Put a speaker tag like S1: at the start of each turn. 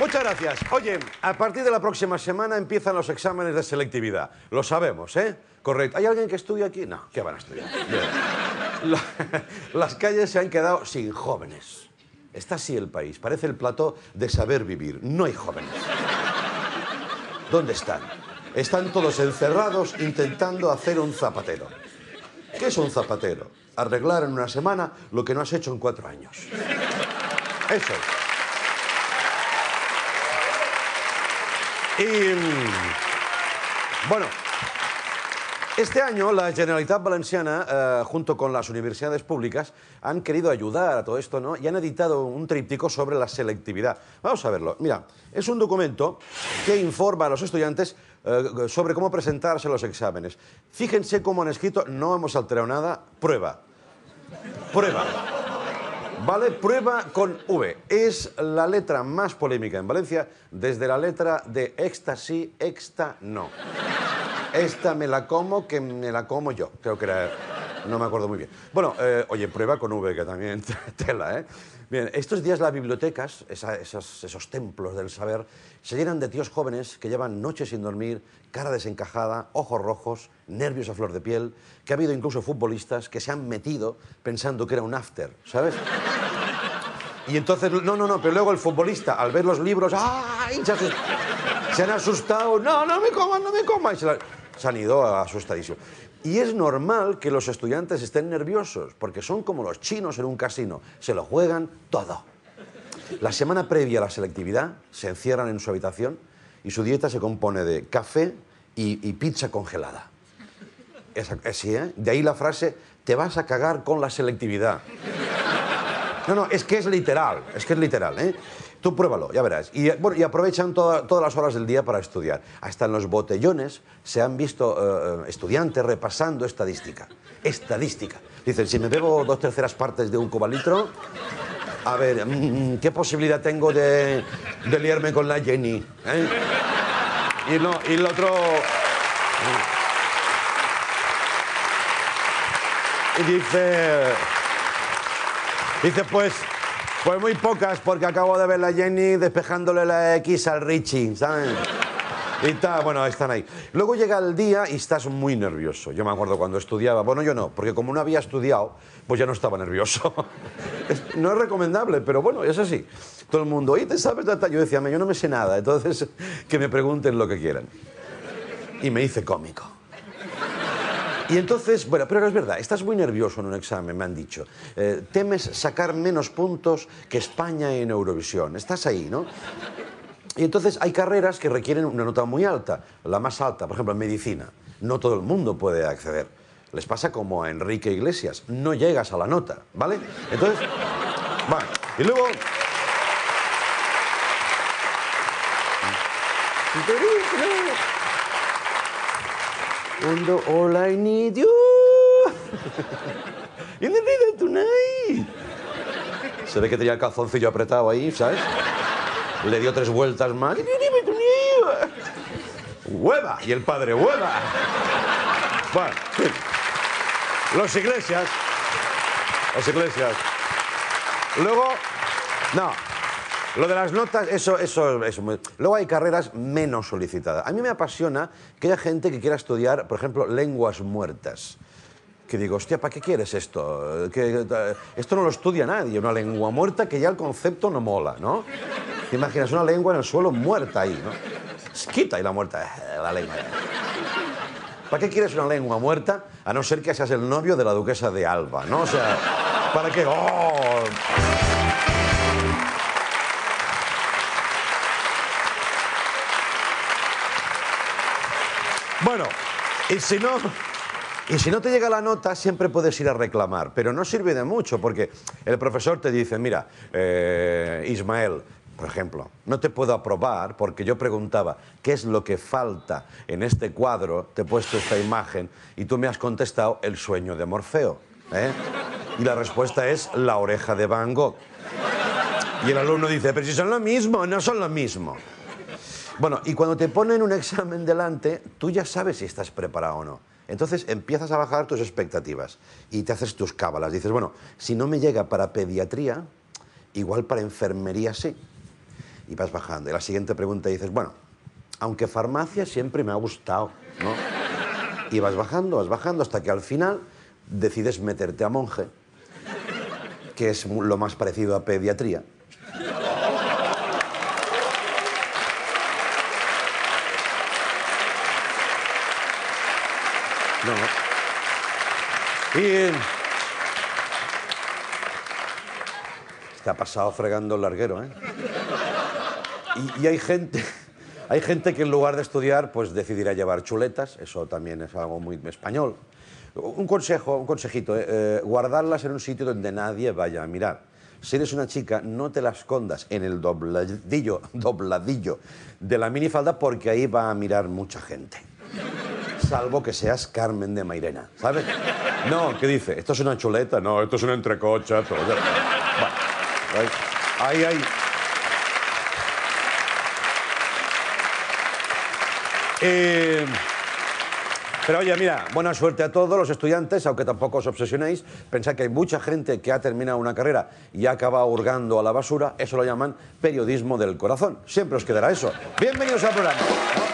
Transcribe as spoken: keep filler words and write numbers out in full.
S1: Muchas gracias. Oye, a partir de la próxima semana empiezan los exámenes de selectividad. Lo sabemos, ¿eh? Correcto. ¿Hay alguien que estudie aquí? No, ¿qué van a estudiar? Bien. La, las calles se han quedado sin jóvenes. Está así el país. Parece el plató de saber vivir. No hay jóvenes. ¿Dónde están? Están todos encerrados intentando hacer un zapatero. ¿Qué es un zapatero? Arreglar en una semana lo que no has hecho en cuatro años. Eso es. Y, bueno, este año la Generalitat Valenciana, eh, junto con las universidades públicas, han querido ayudar a todo esto, ¿no? Y han editado un tríptico sobre la selectividad. Vamos a verlo. Mira, es un documento que informa a los estudiantes eh, sobre cómo presentarse a los exámenes. Fíjense cómo han escrito, no hemos alterado nada, prueba. Prueba. ¿Vale? Prueba con V. Es la letra más polémica en Valencia desde la letra de esta sí, esta no. Esta me la como, que me la como yo. Creo que era... No me acuerdo muy bien. Bueno, eh, oye, prueba con V, que también tela, ¿eh? Bien, estos días las bibliotecas, esa, esos, esos templos del saber, se llenan de tíos jóvenes que llevan noches sin dormir, cara desencajada, ojos rojos, nervios a flor de piel, que ha habido incluso futbolistas que se han metido pensando que era un after, ¿sabes? Y entonces, no, no, no, pero luego el futbolista, al ver los libros, ¡ay! Se, asust... se han asustado, no, no me comas, no me comas, y se, la... se han ido asustadísimos. Y es normal que los estudiantes estén nerviosos, porque son como los chinos en un casino, se lo juegan todo. La semana previa a la selectividad se encierran en su habitación y su dieta se compone de café y, y pizza congelada. Es así, ¿eh? De ahí la frase, te vas a cagar con la selectividad. No, no, es que es literal, es que es literal, ¿eh? Tú pruébalo, ya verás. Y, bueno, y aprovechan toda, todas las horas del día para estudiar. Hasta en los botellones se han visto uh, estudiantes repasando estadística. Estadística. Dicen, si me bebo dos terceras partes de un cubalitro, a ver, mmm, ¿qué posibilidad tengo de, de liarme con la Jenny? ¿Eh? Y, no, y el otro... Y dice... Dice, pues... Pues muy pocas, porque acabo de ver la Jenny despejándole la X al Richie, ¿saben? Y está, bueno, están ahí. Luego llega el día y estás muy nervioso. Yo me acuerdo cuando estudiaba, bueno, yo no, porque como no había estudiado, pues ya no estaba nervioso. Es, no es recomendable, pero bueno, es así. Todo el mundo, oye, ¿te sabes data? Yo decía, yo no me sé nada, entonces que me pregunten lo que quieran. Y me hice cómico. Y entonces, bueno, pero es verdad, estás muy nervioso en un examen, me han dicho. Eh, temes sacar menos puntos que España en Eurovisión. Estás ahí, ¿no? Y entonces hay carreras que requieren una nota muy alta. La más alta, por ejemplo, en medicina. No todo el mundo puede acceder. Les pasa como a Enrique Iglesias. No llegas a la nota, ¿vale? Entonces, bueno, y luego... Cuando all I need you in the middle tonight. Se ve que tenía el calzoncillo apretado ahí, ¿sabes? Le dio tres vueltas más. ¡Hueva! Y el padre, ¡hueva! Bueno, sí. Los Iglesias. Los Iglesias. Luego, no. Lo de las notas, eso, eso, eso. Luego hay carreras menos solicitadas. A mí me apasiona que haya gente que quiera estudiar, por ejemplo, lenguas muertas. Que digo, hostia, ¿para qué quieres esto? Que, esto no lo estudia nadie, una lengua muerta que ya el concepto no mola, ¿no? Te imaginas una lengua en el suelo muerta ahí, ¿no? Quita ahí la muerta, la lengua. ¿Para qué quieres una lengua muerta? A no ser que seas el novio de la duquesa de Alba, ¿no? O sea, ¿para qué? ¡Oh! Bueno, y si no, y si no te llega la nota, siempre puedes ir a reclamar, pero no sirve de mucho, porque el profesor te dice, mira, eh, Ismael, por ejemplo, no te puedo aprobar porque yo preguntaba qué es lo que falta en este cuadro, te he puesto esta imagen, y tú me has contestado el sueño de Morfeo, ¿eh? Y la respuesta es la oreja de Van Gogh. Y el alumno dice, pero si son lo mismo, no son lo mismo. Bueno, y cuando te ponen un examen delante, tú ya sabes si estás preparado o no. Entonces empiezas a bajar tus expectativas y te haces tus cábalas. Dices, bueno, si no me llega para pediatría, igual para enfermería sí. y vas bajando. Y la siguiente pregunta dices, bueno, aunque farmacia siempre me ha gustado, ¿no? Y vas bajando, vas bajando, hasta que al final decides meterte a monje, que es lo más parecido a pediatría. No. Y... te ha pasado fregando el larguero, ¿eh? Y, y hay gente... Hay gente que en lugar de estudiar, pues decidirá llevar chuletas, eso también es algo muy español. Un consejo, un consejito, eh, eh, guardarlas en un sitio donde nadie vaya a mirar. Si eres una chica, no te las escondas en el dobladillo, dobladillo de la minifalda, porque ahí va a mirar mucha gente. Salvo que seas Carmen de Mairena, ¿sabes? No, ¿qué dice? ¿Esto es una chuleta? No, esto es una entrecocha. Todo. Bueno, ahí hay... Eh, pero oye, mira, buena suerte a todos los estudiantes, aunque tampoco os obsesionéis. Pensad que hay mucha gente que ha terminado una carrera y acaba hurgando a la basura. Eso lo llaman periodismo del corazón. Siempre os quedará eso. Bienvenidos al programa.